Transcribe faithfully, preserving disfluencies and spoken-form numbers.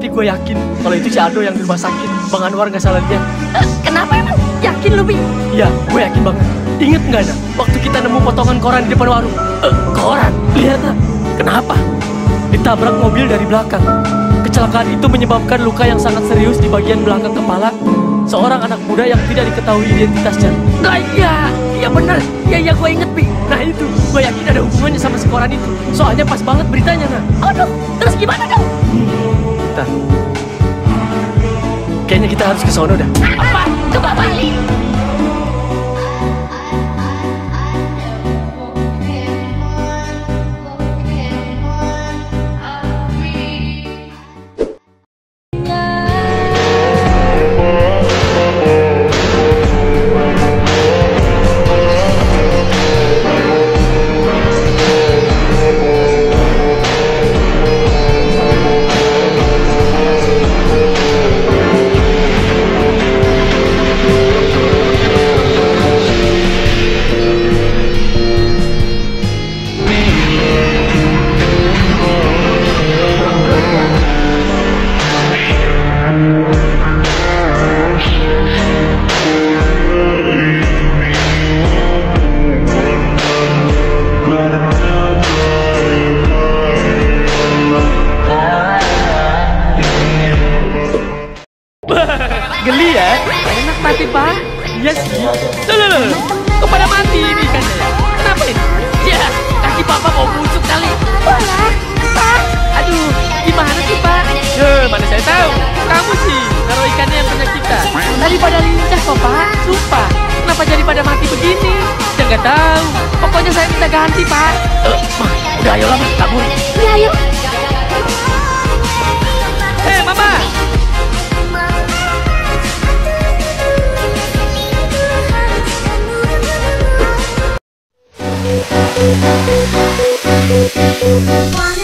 Tapi gue yakin kalau itu si Aldo yang di rumah sakit. Bang Anwar nggak salah lihat. Eh, kenapa emang? Yakin lu, Bi? Iya, gue yakin banget. Ingat nggak ada waktu kita nemu potongan koran di depan warung? Eh, koran? Lihat lah. Kenapa? Ditabrak mobil dari belakang. Kecelakaan itu menyebabkan luka yang sangat serius di bagian belakang kepala seorang anak muda yang tidak diketahui identitasnya. Nah, iya, iya bener. Iya, iya gue inget, Bi. Nah itu, gue yakin ada hubungannya sama si koran itu. Soalnya pas banget beritanya, nah. Aduh, terus gimana dong? Bentar. Kayaknya kita harus ke sono dah. Apa? Ke Bali? Geli ya? Enak mati, Pak. Iya sih. Loh, loh, loh. Kok pada mati ini kan ya? Kenapa ini? Ya, kaki Papa mau busuk kali. Walah, Pak. Aduh, gimana sih, Pak? Ya, mana saya tahu. Kamu sih naruh ikannya yang punya kita. Tadi pada lincah kok, Pak. Sumpah, kenapa jadi pada mati begini? Ya nggak tahu. Pokoknya saya minta ganti, Pak. Eh, mah, udah ayolah, mah, kabur. Ya, ayo. Eh, Mama. One